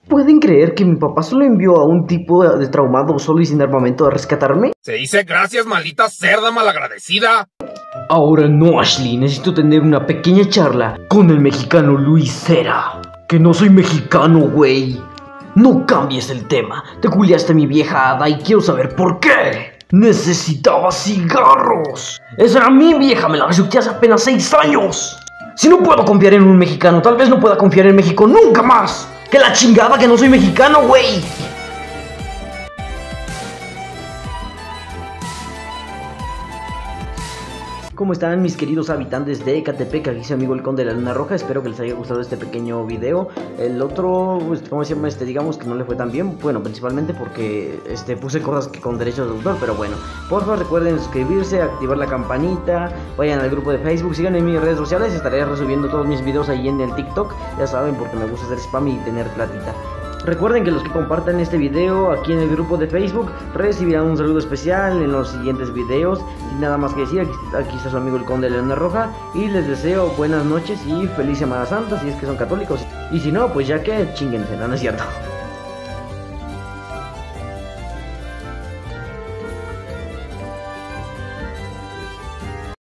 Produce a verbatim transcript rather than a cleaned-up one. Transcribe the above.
¿Pueden creer que mi papá solo envió a un tipo de traumado solo y sin armamento a rescatarme? Se dice gracias, maldita cerda malagradecida. Ahora no, Ashley, necesito tener una pequeña charla con el mexicano Luis Cera. Que no soy mexicano, güey. No cambies el tema. Te culiaste a mi vieja hada y quiero saber por qué. Necesitaba cigarros. Esa era mi vieja, me la besuqué hace apenas seis años. Si no puedo confiar en un mexicano, tal vez no pueda confiar en México nunca más. ¡Que la chingada que no soy mexicano, güey! ¿Cómo están mis queridos habitantes de Ecatepec? Aquí es amigo el Conde de la Luna Roja. Espero que les haya gustado este pequeño video. El otro, pues, ¿cómo se llama? Este, digamos que no le fue tan bien. Bueno, principalmente porque este, puse cosas que con derechos de autor. Pero bueno, por favor recuerden suscribirse, activar la campanita. Vayan al grupo de Facebook, síganme en mis redes sociales. Estaré resubiendo todos mis videos ahí en el TikTok. Ya saben, porque me gusta hacer spam y tener platita. Recuerden que los que compartan este video aquí en el grupo de Facebook recibirán un saludo especial en los siguientes videos. Sin nada más que decir, aquí, aquí está su amigo el Conde de la Luna Roja. Y les deseo buenas noches y feliz Semana Santa si es que son católicos. Y si no, pues ya que chinguense, no, no es cierto.